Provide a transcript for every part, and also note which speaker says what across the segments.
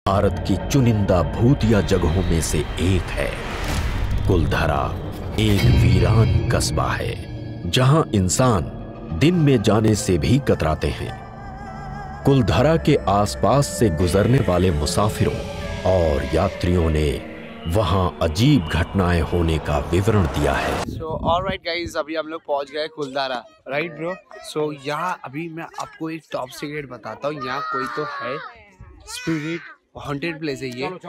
Speaker 1: भारत की चुनिंदा भूतिया जगहों में से एक है। कुलधरा एक वीरान कस्बा है जहां इंसान दिन में जाने से भी कतराते हैं। कुलधरा के आसपास से गुजरने वाले मुसाफिरों और यात्रियों ने वहां अजीब घटनाएं होने का विवरण दिया है।
Speaker 2: So alright guys, अभी हम लोग पहुंच गए कुलधारा, राइट ब्रो? सो यहाँ अभी मैं आपको एक टॉप सीक्रेट बताता हूँ। यहाँ कोई तो है स्पिरिट हॉन्टेड प्लेस है ये। एंड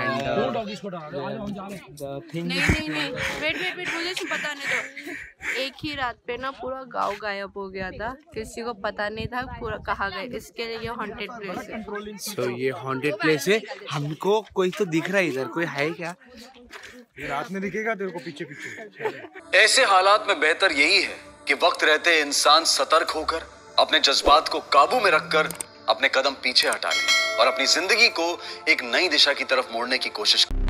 Speaker 3: नहीं वेट मुझे पता नहीं था। एक ही रात पे ना पूरा गांव गायब हो गया था, किसी को पता नहीं था पूरा कहाँ गए। इसके लिए ये हॉन्टेड प्लेस है।
Speaker 2: सो ये हॉन्टेड प्लेस है। हमको कोई तो दिख रहा है इधर, कोई है क्या?
Speaker 4: ये रात में दिखेगा तेरे को पीछे पीछे।
Speaker 5: ऐसे हालात में बेहतर यही है कि वक्त रहते इंसान सतर्क होकर अपने जज्बात को काबू में रखकर अपने कदम पीछे हटा ले और अपनी जिंदगी को एक नई दिशा की तरफ मोड़ने की कोशिश करे।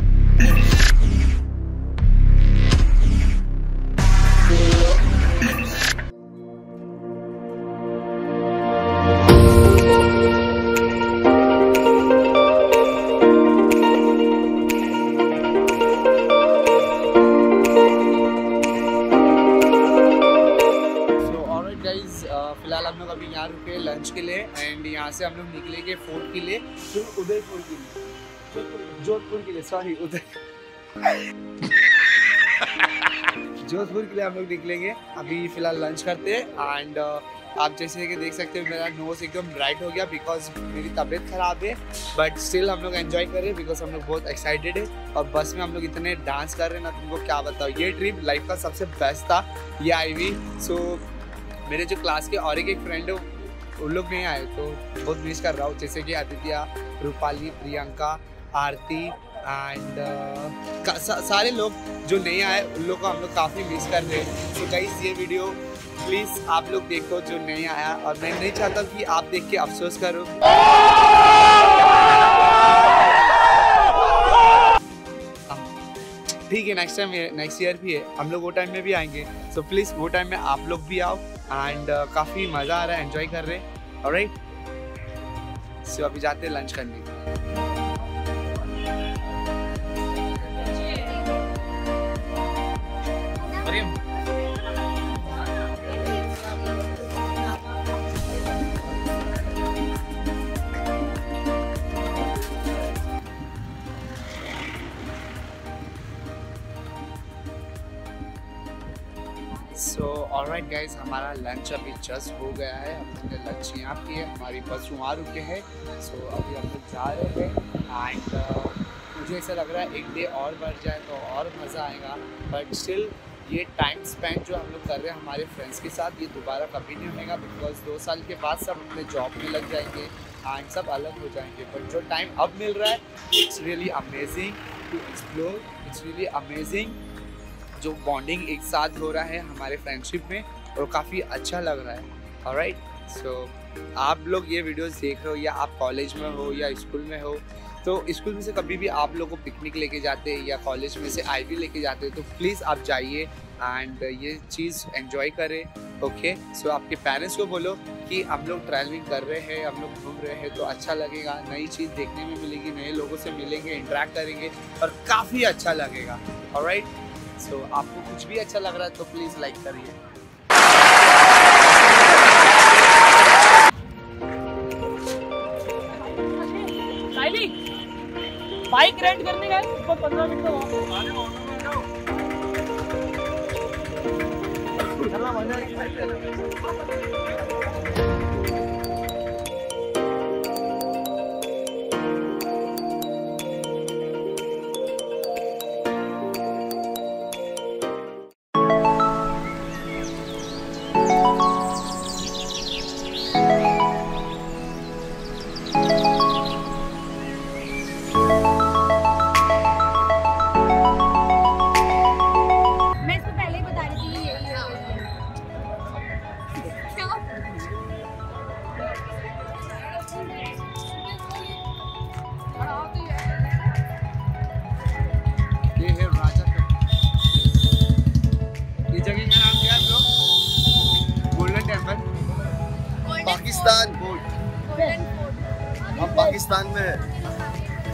Speaker 2: फिलहाल हम लोग अभी यहाँ रुके लंच के लिए एंड यहाँ से हम लोग निकलेंगे फोर्ट के लिए, फिर उदयपुर के लिए, जोधपुर के लिए, सॉरी जोधपुर के लिए हम लोग निकलेंगे। अभी फिलहाल लंच करते हैं एंड आप जैसे कि देख सकते हो मेरा नोज एकदम ब्राइट हो गया बिकॉज मेरी तबीयत खराब है, बट स्टिल हम लोग एंजॉय कर रहे हैं बिकॉज हम लोग बहुत एक्साइटेड है। और बस में हम लोग इतने डांस कर रहे हैं ना, तुमको क्या बताओ। ये ट्रिप लाइफ का सबसे बेस्ट था, ये आईवी। सो मेरे जो क्लास के और एक फ्रेंड है उन लोग नहीं आए तो बहुत मिस कर रहा हूँ, जैसे कि आदित्य, रूपाली, प्रियंका, आरती एंड सारे लोग जो नहीं आए उन लोग को हम लोग काफ़ी मिस कर रहे हैं। तो गाइस ये वीडियो प्लीज़ आप लोग देखो जो नहीं आया, और मैं नहीं चाहता कि आप देख के अफसोस करो। ठीक है, नेक्स्ट ईयर भी है, हम लोग वो टाइम में भी आएंगे। सो प्लीज़ वो टाइम में आप लोग भी आओ एंड काफ़ी मज़ा आ रहा है, एंजॉय कर रहे हैं। ऑलराइट, सो अभी जाते हैं लंच करने। सो ऑलराइट गाइज, हमारा लंच अभी जस्ट हो गया है। हमने लंच यहाँ किए, हमारी बस वहाँ रुके हैं। सो अभी हम लोग जा रहे हैं एंड मुझे ऐसा लग रहा है एक डे और बढ़ जाए तो और मज़ा आएगा, बट स्टिल ये टाइम स्पेंड जो हम लोग कर रहे हैं हमारे फ्रेंड्स के साथ, ये दोबारा कभी नहीं होगा बिकॉज 2 साल के बाद सब अपने जॉब में लग जाएंगे एंड सब अलग हो जाएंगे। बट जो टाइम अब मिल रहा है, it's really amazing to explore, it's really amazing जो बॉन्डिंग एक साथ हो रहा है हमारे फ्रेंडशिप में, और काफ़ी अच्छा लग रहा है। ऑलराइट, सो आप लोग ये वीडियोस देख रहे हो या आप कॉलेज में हो या स्कूल में हो, तो स्कूल में से कभी भी आप लोग को पिकनिक लेके जाते हैं या कॉलेज में से आईवी लेके जाते हैं, तो प्लीज़ आप जाइए एंड ये चीज़ एंजॉय करें। ओके, सो आपके पेरेंट्स को बोलो कि हम लोग ट्रैवलिंग कर रहे हैं, हम लोग घूम रहे हैं, तो अच्छा लगेगा, नई चीज़ देखने में मिलेगी, नए लोगों से मिलेंगे, इंटरेक्ट करेंगे और काफ़ी अच्छा लगेगा। ऑलराइट, सो आपको कुछ भी अच्छा लग रहा है तो प्लीज़ लाइक करिए।
Speaker 6: बाइक रेंट करने गए, 15 मिनट में
Speaker 5: पाकिस्तान, हम पाकिस्तान में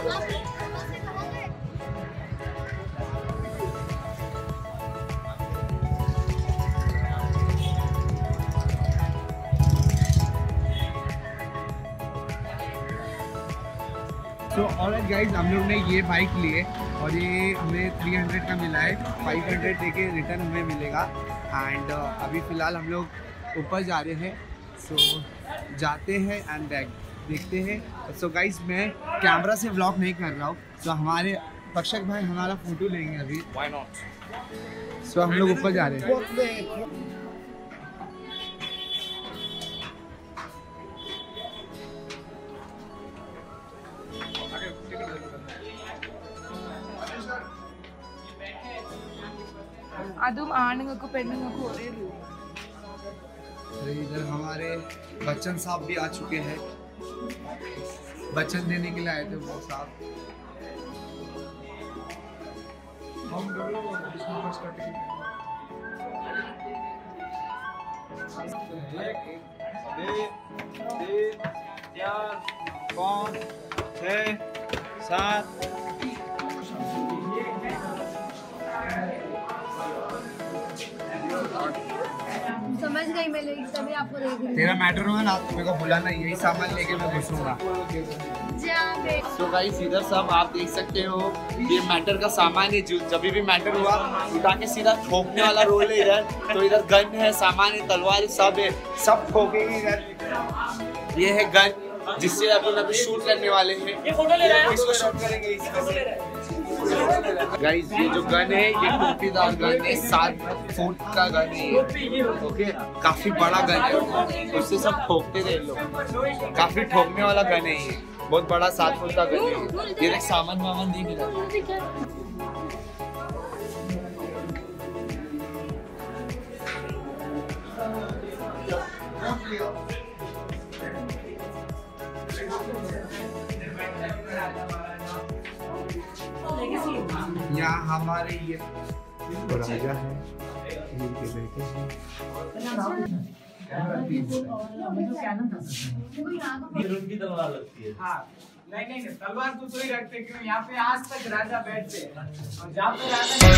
Speaker 2: तो ऑलराइट गाइस, हम लोग ने ये बाइक लिए और ये हमें 300 का मिला है। 500 देके रिटर्न हमें मिलेगा। एंड अभी फ़िलहाल हम लोग ऊपर जा रहे हैं। सो जाते हैं एंड देखते हैं। सो गाइस, मैं कैमरा से व्लॉग नहीं कर रहा हूँ। सो हमारे पक्षक भाई हमारा फ़ोटो लेंगे अभी।
Speaker 4: Why not?
Speaker 2: सो हम लोग ऊपर जा रहे हैं।
Speaker 7: അതും ആണുങ്ങൾക്കും പെണ്ണുങ്ങൾക്കും ഒരേ രൂപ।
Speaker 2: इधर हमारे बच्चन साहब भी आ चुके हैं। बच्चन देने के लिए आए थे वो साहब।
Speaker 8: समझ गई मैं, लेकिन तभी आपको दे दूंगी।
Speaker 2: तेरा मैटर हुआ ना, मेरे को बुलाना, यही सामान लेके मैं घुसूंगा। तो गाइस, इधर सब आप देख सकते हो, ये मैटर का सामान है। जो जब भी मैटर हुआ उठा के सीधा ठोकने वाला रोल है इधर। तो इधर गन है, सामान है, तलवार है, सब है, सब ठोकेंगे इधर। ये है गन जिससे अपन अभी शूट करने वाले हैं।
Speaker 6: ये फोटो ले रहा है,
Speaker 2: इसको शूट करेंगे इससे। गाइस, ये जो गन है ये टोपीदार गन है, 7 फुट का गन है ये। ओके, काफी बड़ा गन है, उससे सब ठोकते थे लोग। काफी ठोकने वाला गन है ये, बहुत बड़ा 7 फुट का गन है। ये देख सामान वामान देख रहा। यहाँ हमारे ये राजा है, इनके बेटे हैं।
Speaker 6: तलवार लगती है। हाँ, नहीं, तलवार तो ही रखते क्यों? यहाँ पे आज तक राजा बैठते हैं और जहाँ पे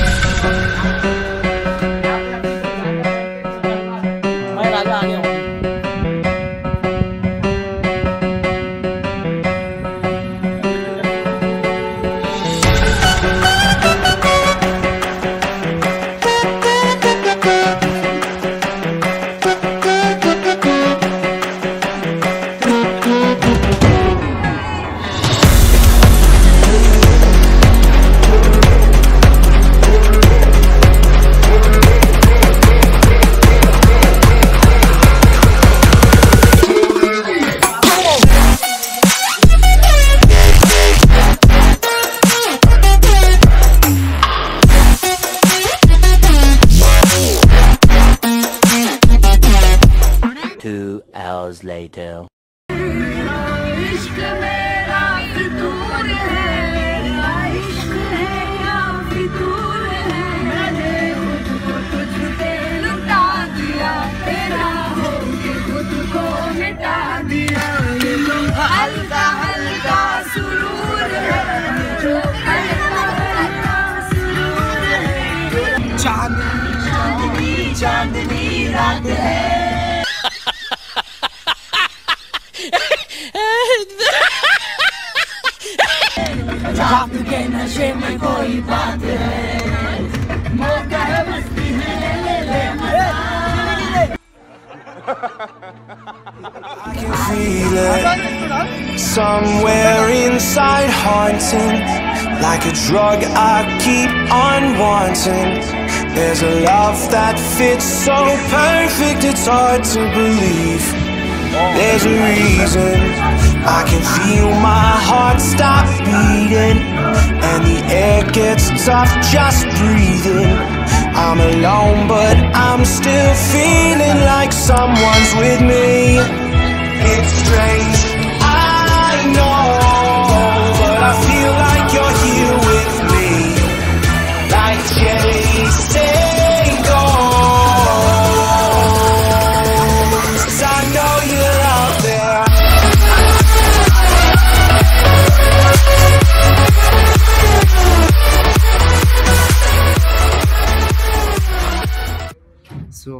Speaker 6: राजा आ गया।
Speaker 9: hours later.
Speaker 8: चांदनी रात है। रात के नशे में कोई बात है, मौका है मस्ती है, ले I can feel it somewhere inside, haunting like a drug I keep on wanting. There's a love that fits so perfect, it's hard to believe. There's a reason I can feel my heart stop beating, and the air gets tough just breathing. I'm alone but I'm still feeling like someone's with me. It's strange, I know, but I feel like you're here with me, like chasing ghosts. I know you're out there.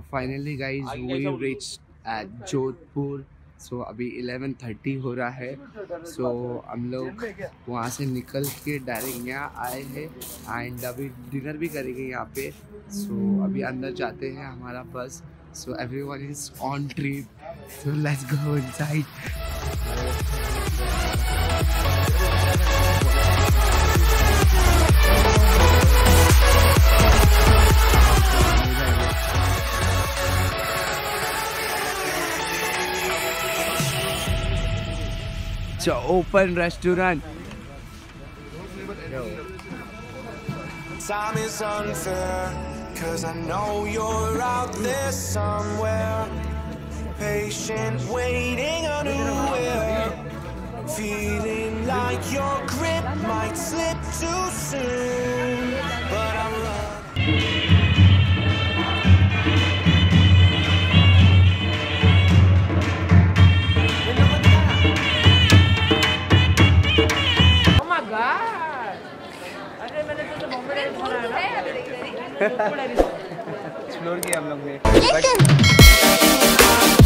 Speaker 2: Finally guys we reached at Jodhpur. So अभी 11:30 हो रहा है। सो हम लोग वहाँ से निकल के डायरेक्ट यहाँ आए हैं एंड अभी डिनर भी करेंगे यहाँ पे। सो अभी अंदर जाते हैं हमारा bus. So everyone is on trip, so let's go inside. It's an open restaurant.
Speaker 8: Time is unfair, 'cause I know you're out there somewhere, patient, waiting unaware, feeling like your grip might slip too soon, but I'm
Speaker 6: explore किया हम लोग ने।